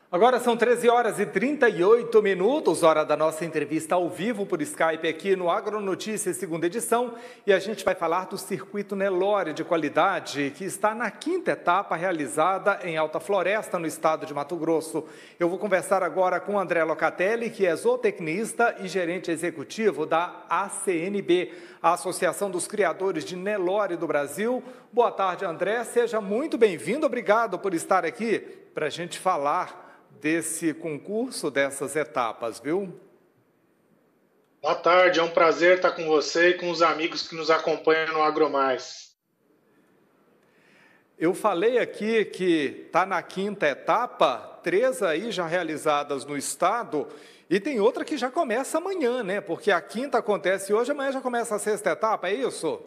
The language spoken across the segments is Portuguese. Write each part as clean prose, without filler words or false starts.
Agora são 13 horas e 38 minutos, hora da nossa entrevista ao vivo por Skype aqui no Agronotícias, segunda edição, e a gente vai falar do circuito Nelore de qualidade, que está na quinta etapa realizada em Alta Floresta, no estado de Mato Grosso. Eu vou conversar agora com André Locatelli, que é zootecnista e gerente executivo da ACNB, a Associação dos Criadores de Nelore do Brasil. Boa tarde, André, seja muito bem-vindo, obrigado por estar aqui para a gente falar desse concurso, dessas etapas, viu? Boa tarde, é um prazer estar com você e com os amigos que nos acompanham no AgroMais. Eu falei aqui que está na quinta etapa, 3 aí já realizadas no estado, e tem outra que já começa amanhã, né? Porque a quinta acontece hoje, amanhã já começa a sexta etapa, é isso?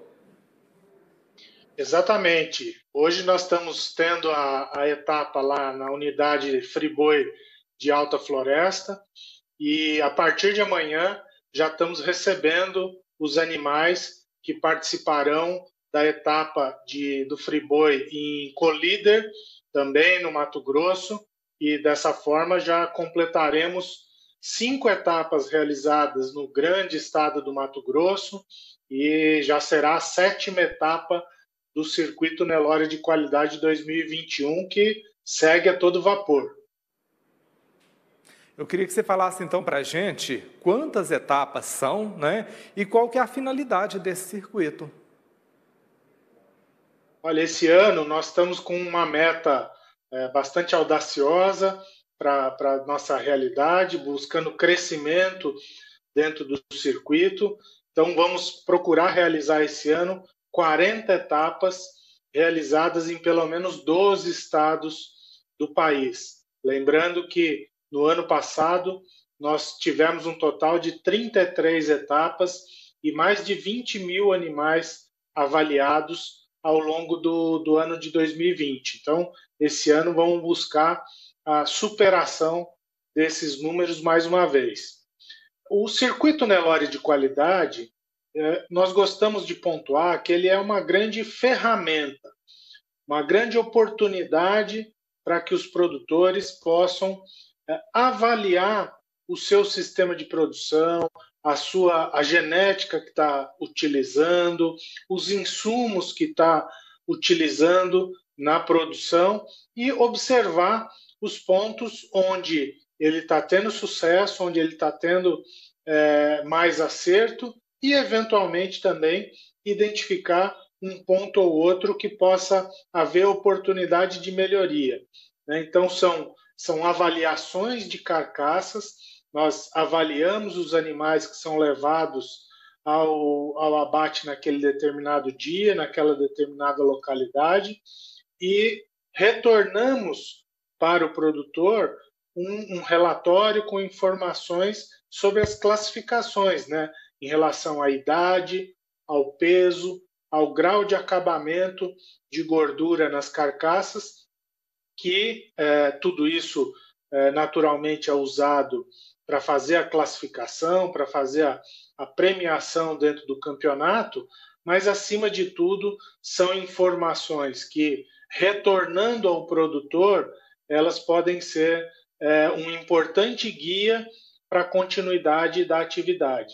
Exatamente. Hoje nós estamos tendo a etapa lá na unidade Friboi de Alta Floresta e a partir de amanhã já estamos recebendo os animais que participarão da etapa do Friboi em Colíder, também no Mato Grosso, e dessa forma já completaremos 5 etapas realizadas no grande estado do Mato Grosso e já será a 7ª etapa do Circuito Nelore de Qualidade 2021, que segue a todo vapor. Eu queria que você falasse então para a gente quantas etapas são, né? E qual que é a finalidade desse circuito. Olha, esse ano nós estamos com uma meta bastante audaciosa para a nossa realidade, buscando crescimento dentro do circuito. Então vamos procurar realizar esse ano 40 etapas realizadas em pelo menos 12 estados do país. Lembrando que no ano passado nós tivemos um total de 33 etapas e mais de 20 mil animais avaliados ao longo do ano de 2020. Então, esse ano vamos buscar a superação desses números mais uma vez. O Circuito Nelore de Qualidade, nós gostamos de pontuar que ele é uma grande ferramenta, uma grande oportunidade para que os produtores possam avaliar o seu sistema de produção, a genética que está utilizando, os insumos que está utilizando na produção e observar os pontos onde ele está tendo sucesso, onde ele está tendo mais acerto e, eventualmente, também identificar um ponto ou outro que possa haver oportunidade de melhoria. Então, são avaliações de carcaças, nós avaliamos os animais que são levados ao abate naquele determinado dia, naquela determinada localidade, e retornamos para o produtor um relatório com informações sobre as classificações, né? Em relação à idade, ao peso, ao grau de acabamento de gordura nas carcaças, que tudo isso naturalmente é usado para fazer a classificação, para fazer a premiação dentro do campeonato, mas, acima de tudo, são informações que, retornando ao produtor, elas podem ser um importante guia para a continuidade da atividade.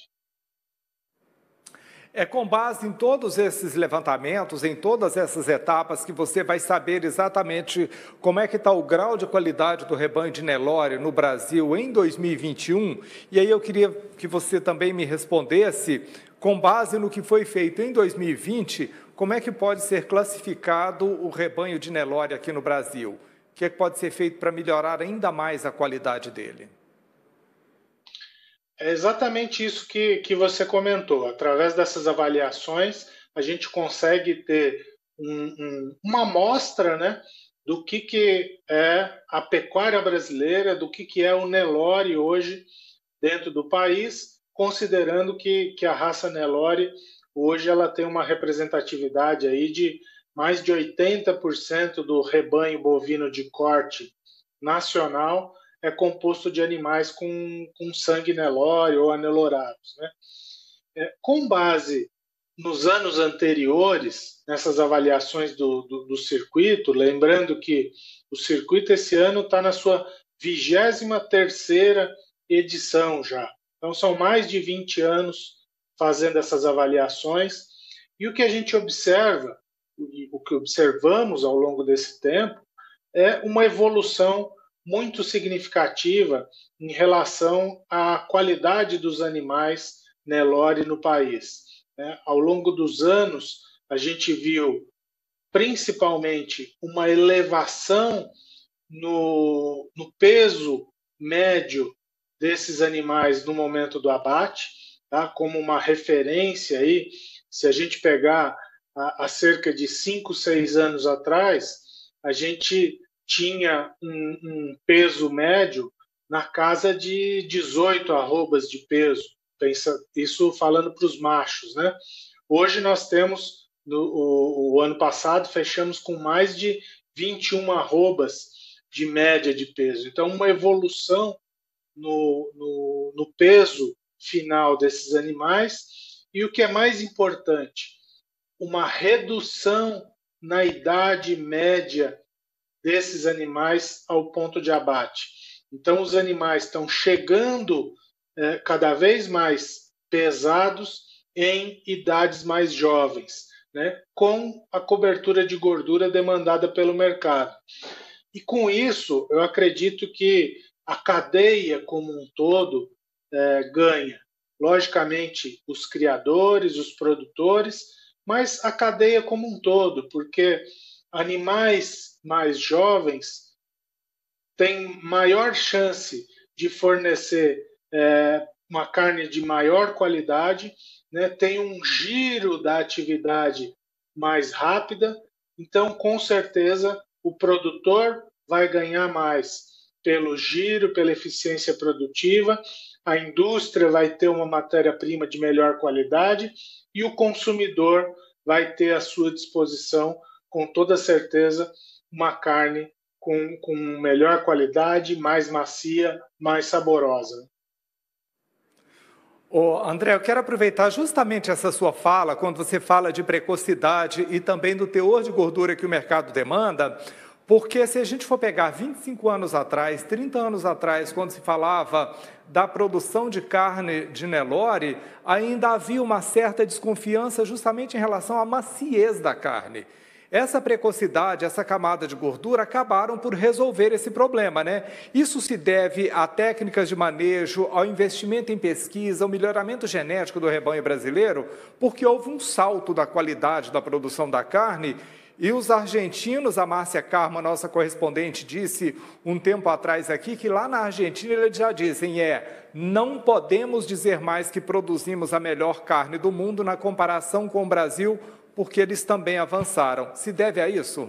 É com base em todos esses levantamentos, em todas essas etapas, que você vai saber exatamente como é que está o grau de qualidade do rebanho de Nelore no Brasil em 2021. E aí eu queria que você também me respondesse, com base no que foi feito em 2020, como é que pode ser classificado o rebanho de Nelore aqui no Brasil? O que é que pode ser feito para melhorar ainda mais a qualidade dele? É exatamente isso que você comentou. Através dessas avaliações, a gente consegue ter uma amostra, né, do que é a pecuária brasileira, do que é o Nelore hoje dentro do país, considerando que a raça Nelore hoje ela tem uma representatividade aí de mais de 80% do rebanho bovino de corte nacional é composto de animais com sangue Nelore ou anelorados, né? Com base nos anos anteriores, nessas avaliações do circuito, lembrando que o circuito esse ano está na sua 23ª edição já. Então, são mais de 20 anos fazendo essas avaliações. E o que a gente observa, o que observamos ao longo desse tempo, é uma evolução muito significativa em relação à qualidade dos animais Nelore no país. Ao longo dos anos, a gente viu principalmente uma elevação no peso médio desses animais no momento do abate, tá? Como uma referência aí, se a gente pegar há cerca de 5, 6 anos atrás, a gente tinha um peso médio na casa de 18 arrobas de peso, isso falando para os machos, né? Hoje nós temos, o ano passado, fechamos com mais de 21 arrobas de média de peso. Então, uma evolução no peso final desses animais e, o que é mais importante, uma redução na idade média desses animais ao ponto de abate. Então, os animais estão chegando cada vez mais pesados em idades mais jovens, né, com a cobertura de gordura demandada pelo mercado. E com isso, eu acredito que a cadeia como um todo ganha. Logicamente, os criadores, os produtores, mas a cadeia como um todo, porque animais mais jovens têm maior chance de fornecer uma carne de maior qualidade, né? Tem um giro da atividade mais rápida, então, com certeza, o produtor vai ganhar mais pelo giro, pela eficiência produtiva, a indústria vai ter uma matéria-prima de melhor qualidade e o consumidor vai ter à sua disposição, com toda certeza, uma carne com melhor qualidade, mais macia, mais saborosa. André, eu quero aproveitar justamente essa sua fala, quando você fala de precocidade e também do teor de gordura que o mercado demanda, porque se a gente for pegar 25 anos atrás, 30 anos atrás, quando se falava da produção de carne de Nelore, ainda havia uma certa desconfiança justamente em relação à maciez da carne. Essa precocidade, essa camada de gordura acabaram por resolver esse problema, né? Isso se deve a técnicas de manejo, ao investimento em pesquisa, ao melhoramento genético do rebanho brasileiro, porque houve um salto da qualidade da produção da carne. E os argentinos, a Márcia Karma, nossa correspondente, disse um tempo atrás aqui que lá na Argentina eles já dizem não podemos dizer mais que produzimos a melhor carne do mundo na comparação com o Brasil, porque eles também avançaram. Se deve a isso?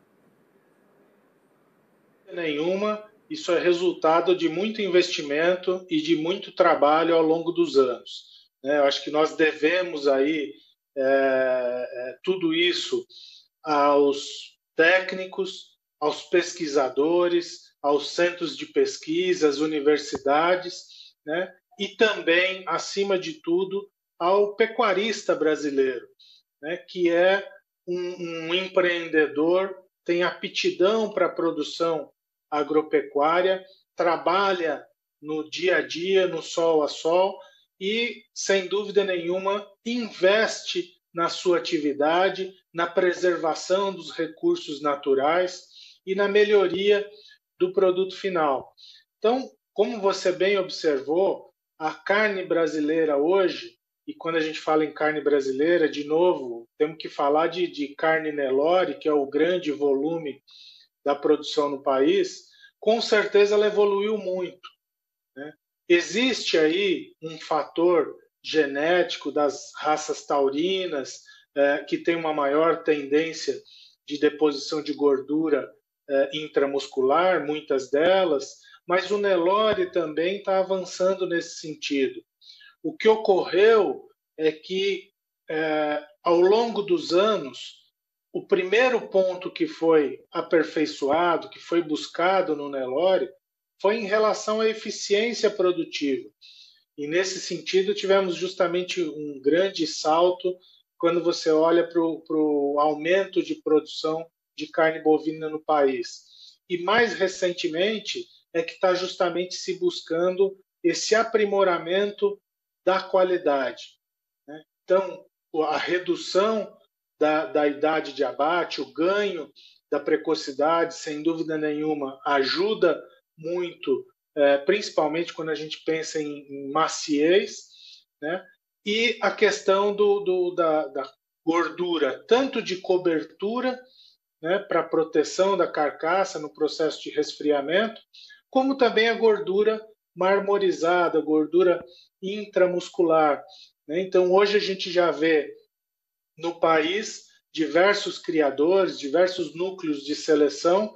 Nenhuma. Isso é resultado de muito investimento e de muito trabalho ao longo dos anos. Eu acho que nós devemos aí tudo isso aos técnicos, aos pesquisadores, aos centros de pesquisa, às universidades, né? E também, acima de tudo, ao pecuarista brasileiro, né? Que é um empreendedor, tem aptidão para a produção agropecuária, trabalha no dia a dia, no sol a sol e, sem dúvida nenhuma, investe na sua atividade, na preservação dos recursos naturais e na melhoria do produto final. Então, como você bem observou, a carne brasileira hoje, e quando a gente fala em carne brasileira, de novo, temos que falar de carne Nelore, que é o grande volume da produção no país, com certeza ela evoluiu muito, né? Existe aí um fator genético das raças taurinas, que tem uma maior tendência de deposição de gordura intramuscular, muitas delas, mas o Nelore também está avançando nesse sentido. O que ocorreu é que, ao longo dos anos, o primeiro ponto que foi aperfeiçoado, que foi buscado no Nelore, foi em relação à eficiência produtiva. E, nesse sentido, tivemos justamente um grande salto quando você olha para o aumento de produção de carne bovina no país. E, mais recentemente, é que está justamente se buscando esse aprimoramento da qualidade, né? Então, a redução da idade de abate, o ganho da precocidade, sem dúvida nenhuma, ajuda muito, principalmente quando a gente pensa em maciez, né? E a questão da gordura, tanto de cobertura, né, para proteção da carcaça no processo de resfriamento, como também a gordura marmorizada, gordura intramuscular, né? Então, hoje a gente já vê no país diversos criadores, diversos núcleos de seleção,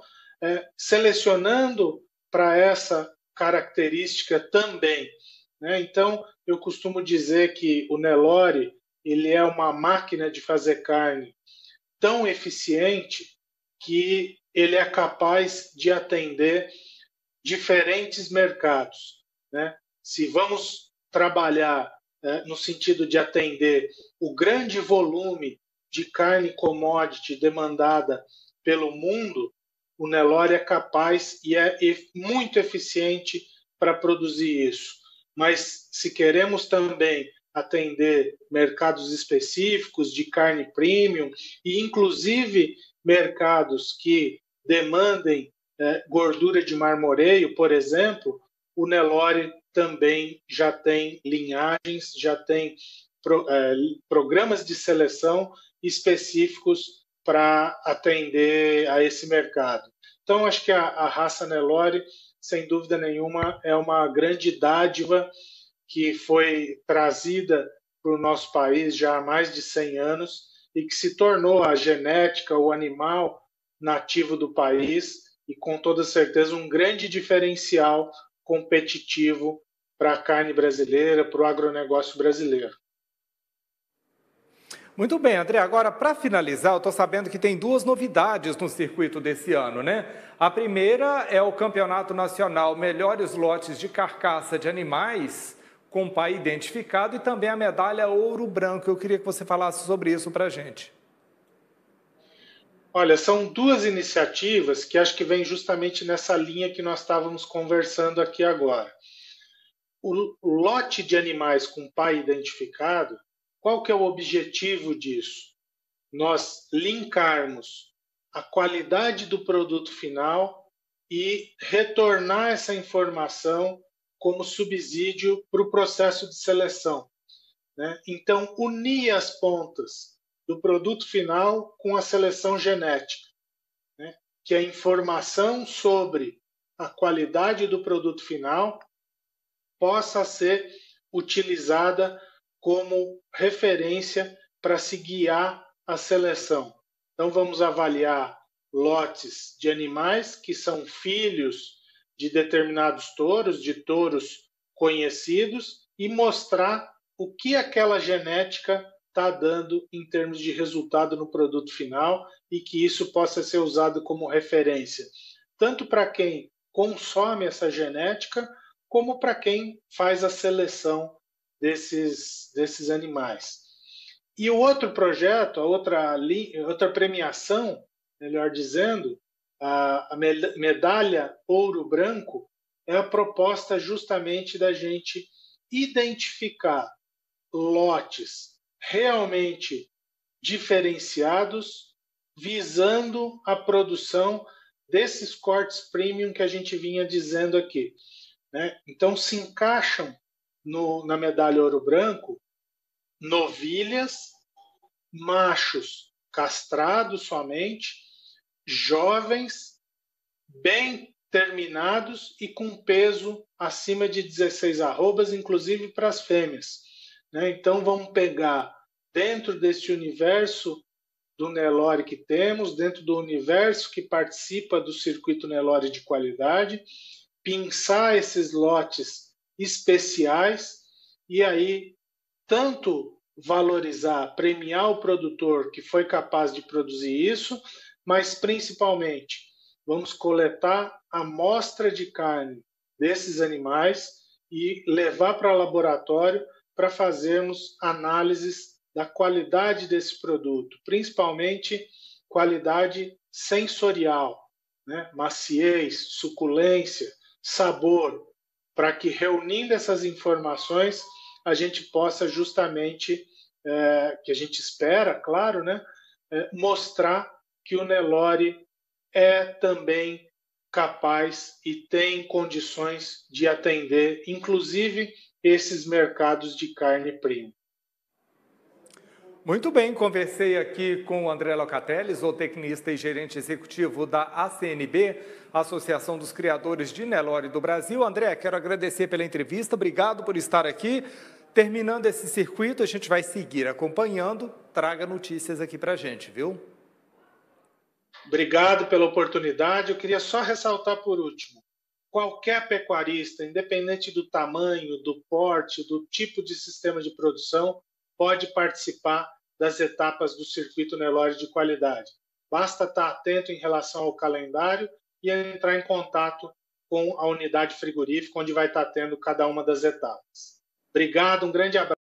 selecionando para essa característica também, né? Então, eu costumo dizer que o Nelore ele é uma máquina de fazer carne tão eficiente que ele é capaz de atender diferentes mercados, né? Se vamos trabalhar no sentido de atender o grande volume de carne commodity demandada pelo mundo, o Nelore é capaz e é muito eficiente para produzir isso. Mas se queremos também atender mercados específicos de carne premium e inclusive mercados que demandem gordura de marmoreio, por exemplo, o Nelore também já tem linhagens, já tem programas de seleção específicos para atender a esse mercado. Então, acho que a raça Nelore, sem dúvida nenhuma, é uma grande dádiva que foi trazida para o nosso país já há mais de 100 anos e que se tornou a genética, o animal nativo do país e, com toda certeza, um grande diferencial competitivo para a carne brasileira, para o agronegócio brasileiro. Muito bem, André. Agora, para finalizar, eu estou sabendo que tem duas novidades no circuito desse ano, né? A primeira é o Campeonato Nacional Melhores Lotes de Carcaça de Animais, com pai identificado, e também a medalha Ouro Branco. Eu queria que você falasse sobre isso para a gente. Olha, são duas iniciativas que acho que vêm justamente nessa linha que nós estávamos conversando aqui agora. O lote de animais com pai identificado, qual que é o objetivo disso? Nós linkarmos a qualidade do produto final e retornar essa informação como subsídio para o processo de seleção, né? Então, unir as pontas do produto final com a seleção genética, né? Que a informação sobre a qualidade do produto final possa ser utilizada como referência para se guiar a seleção. Então, vamos avaliar lotes de animais que são filhos de determinados touros, de touros conhecidos, e mostrar o que aquela genética está dando em termos de resultado no produto final e que isso possa ser usado como referência, tanto para quem consome essa genética, como para quem faz a seleção desses animais. E o outro projeto, a outra premiação, melhor dizendo, a medalha Ouro Branco, é a proposta justamente da gente identificar lotes realmente diferenciados, visando a produção desses cortes premium que a gente vinha dizendo aqui, né? Então, se encaixam na medalha Ouro Branco novilhas, machos castrados somente, jovens, bem terminados e com peso acima de 16 arrobas, inclusive para as fêmeas, né? Então, vamos pegar dentro desse universo do Nelore que temos, dentro do universo que participa do circuito Nelore de qualidade, pinçar esses lotes especiais e aí tanto valorizar, premiar o produtor que foi capaz de produzir isso, mas principalmente vamos coletar a amostra de carne desses animais e levar para o laboratório para fazermos análises da qualidade desse produto, principalmente qualidade sensorial, né? Maciez, suculência, sabor, para que, reunindo essas informações, a gente possa justamente, que a gente espera, claro, né, mostrar que o Nelore é também capaz e tem condições de atender, inclusive, esses mercados de carne premium. Muito bem, conversei aqui com o André Locatelli, zootecnista e gerente executivo da ACNB, Associação dos Criadores de Nelore do Brasil. André, quero agradecer pela entrevista, obrigado por estar aqui. Terminando esse circuito, a gente vai seguir acompanhando. Traga notícias aqui para a gente, viu? Obrigado pela oportunidade. Eu queria só ressaltar por último, qualquer pecuarista, independente do tamanho, do porte, do tipo de sistema de produção, pode participar das etapas do circuito Nelore de qualidade. Basta estar atento em relação ao calendário e entrar em contato com a unidade frigorífica, onde vai estar tendo cada uma das etapas. Obrigado, um grande abraço.